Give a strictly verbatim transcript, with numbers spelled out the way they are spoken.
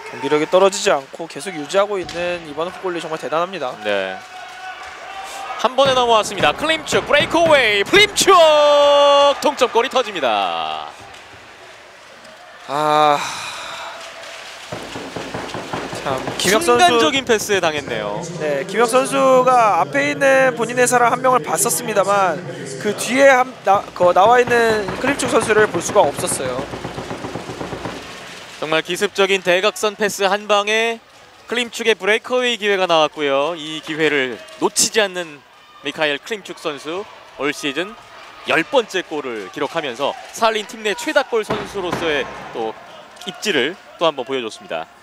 경기력이 떨어지지 않고 계속 유지하고 있는 이바노프 골리 정말 대단합니다. 네. 한 번에 넘어왔습니다. 클림축 브레이크어웨이 클림축 동점골이 터집니다. 아, 참 김혁 선수 순간적인 패스에 당했네요. 네, 김혁 선수가 앞에 있는 본인의 사람 한 명을 봤었습니다만 그 뒤에 한, 나, 그 나와 있는 클림축 선수를 볼 수가 없었어요. 정말 기습적인 대각선 패스 한 방에 클림축의 브레이크어웨이 기회가 나왔고요. 이 기회를 놓치지 않는 미카엘 클림축 선수 올 시즌 열 번째 골을 기록하면서 사할린 팀 내 최다골 선수로서의 또 입지를 또 한번 보여줬습니다.